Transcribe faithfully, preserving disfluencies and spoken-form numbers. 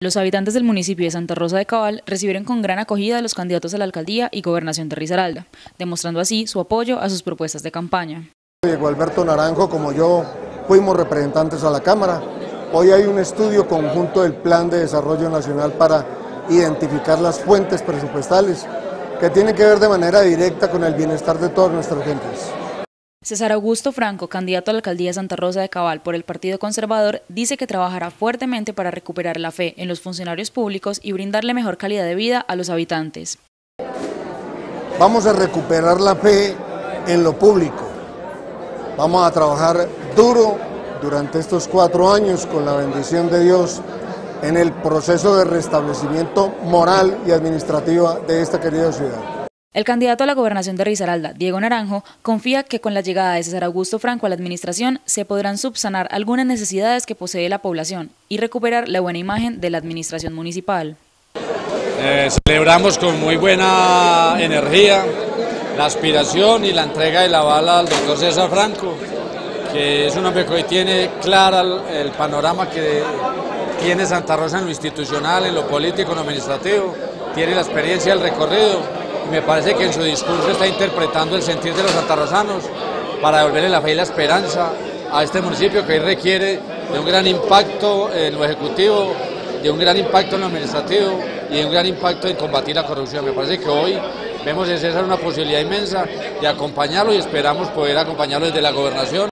Los habitantes del municipio de Santa Rosa de Cabal recibieron con gran acogida a los candidatos a la alcaldía y gobernación de Risaralda, demostrando así su apoyo a sus propuestas de campaña. Diego Alberto Naranjo, como yo, fuimos representantes a la Cámara. Hoy hay un estudio conjunto del Plan de Desarrollo Nacional para identificar las fuentes presupuestales que tienen que ver de manera directa con el bienestar de todas nuestras gentes. César Augusto Franco, candidato a la alcaldía de Santa Rosa de Cabal por el Partido Conservador, dice que trabajará fuertemente para recuperar la fe en los funcionarios públicos y brindarle mejor calidad de vida a los habitantes. Vamos a recuperar la fe en lo público. Vamos a trabajar duro durante estos cuatro años con la bendición de Dios en el proceso de restablecimiento moral y administrativo de esta querida ciudad. El candidato a la gobernación de Risaralda, Diego Naranjo, confía que con la llegada de César Augusto Franco a la administración se podrán subsanar algunas necesidades que posee la población y recuperar la buena imagen de la administración municipal. Eh, celebramos con muy buena energía la aspiración y la entrega de la bala al doctor César Franco, que es un hombre que hoy tiene clara el, el panorama que tiene Santa Rosa en lo institucional, en lo político, en lo administrativo, tiene la experiencia del recorrido. Me parece que en su discurso está interpretando el sentir de los santarrosanos para devolverle la fe y la esperanza a este municipio que hoy requiere de un gran impacto en lo ejecutivo, de un gran impacto en lo administrativo y de un gran impacto en combatir la corrupción. Me parece que hoy vemos en César una posibilidad inmensa de acompañarlo y esperamos poder acompañarlo desde la gobernación.